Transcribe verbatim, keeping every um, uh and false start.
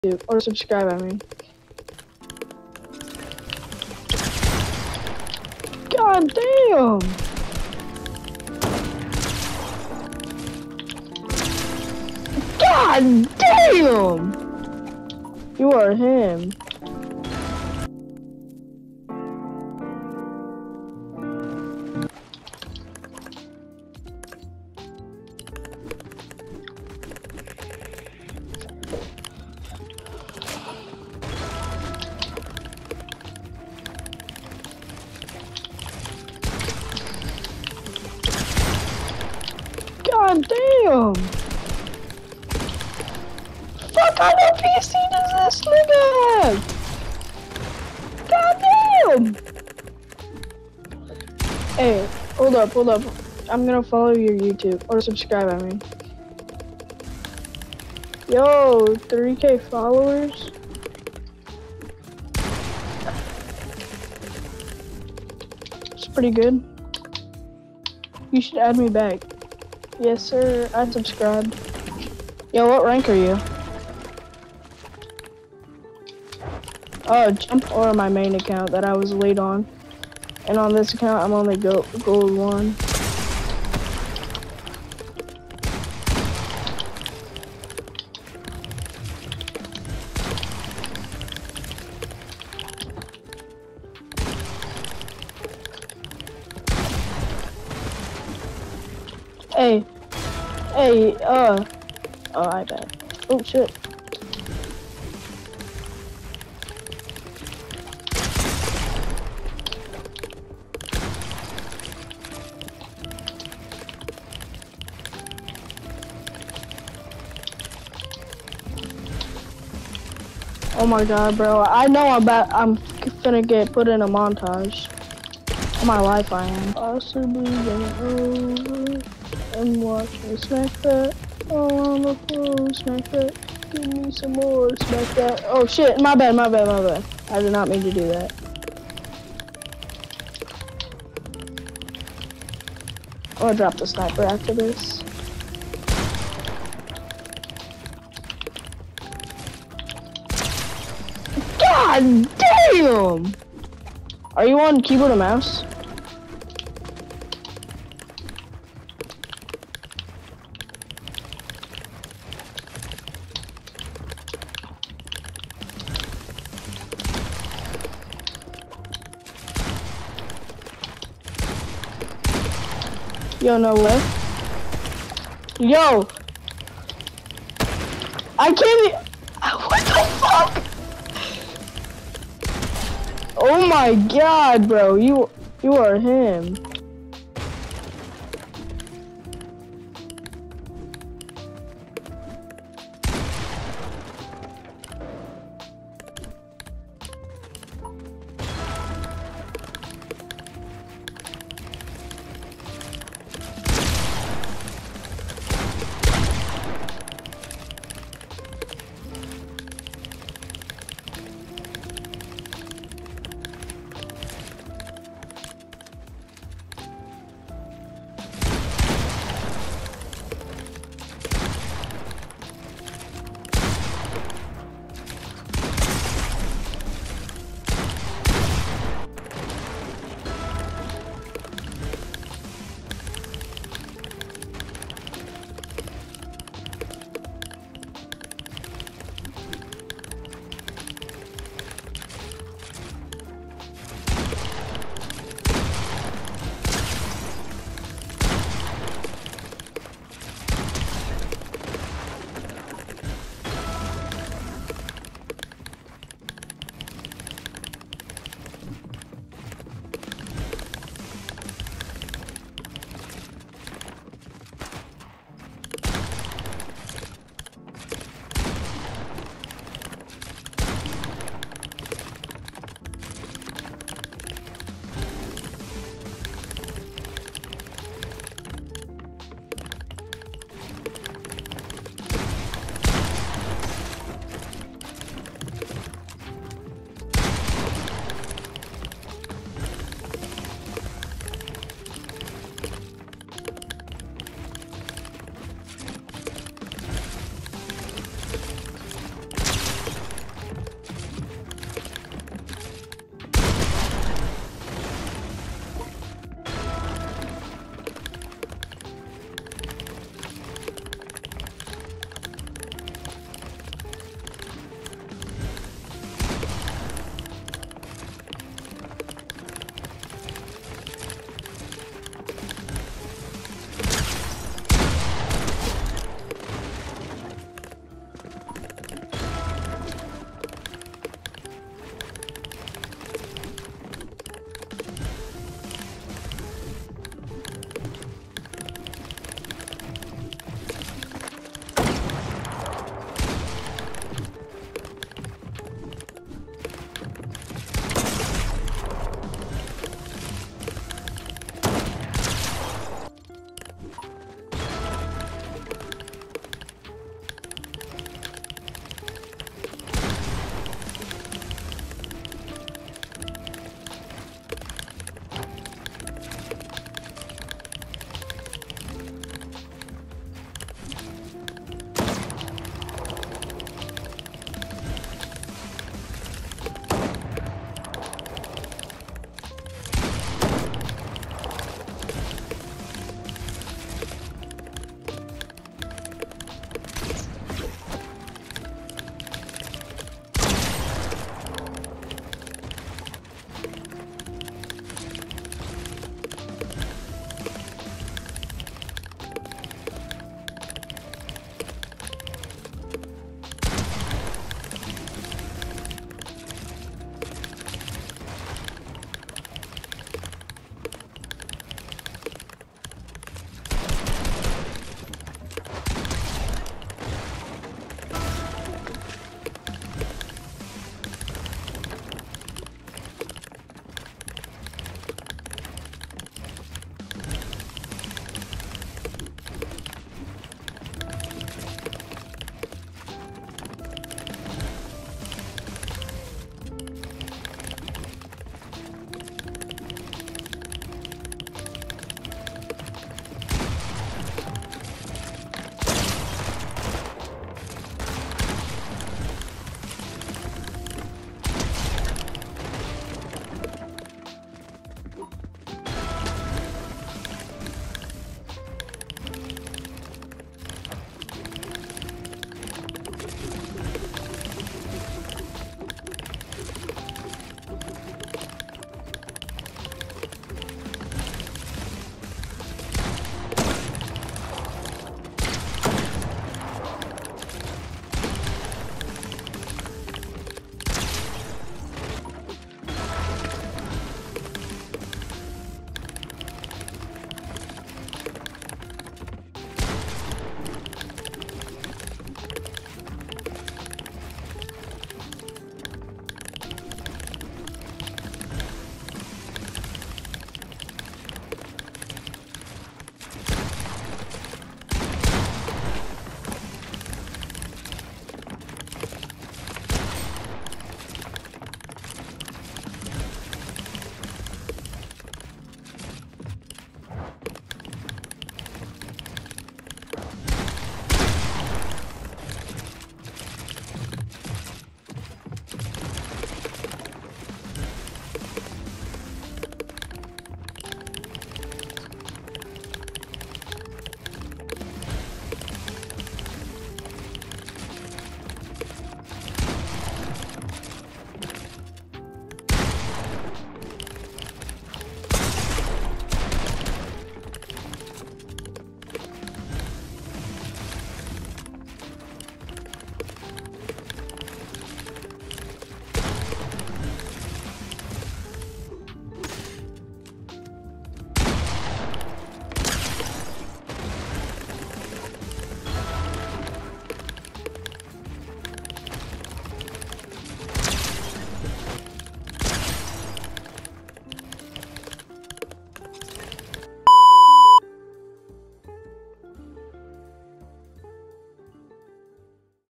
YouTube, or subscribe, I mean. God damn! God damn! You are him. God damn! What kind of P C does this nigga have? God damn! Hey, hold up, hold up. I'm gonna follow your YouTube, or subscribe, I mean. Yo, three K followers? It's pretty good. You should add me back. Yes, sir. I'd subscribe. Yo, what rank are you? Oh, jump or my main account that I was late on. And on this account, I'm only go gold one. Hey, hey, uh, oh, I bet. Oh, shit. Oh my god, bro. I know I'm about, I'm finna get put in a montage. On my life, I am. Possibly get over. And watch me smack that. Oh, on the floor, smack that. Give me some more, smack that. Oh shit, my bad, my bad, my bad. I did not mean to do that. I'm gonna drop the sniper after this. God damn! Are you on keyboard and mouse? Yo, no way. Yo! I can't e- What the fuck? Oh my god, bro. You you are him.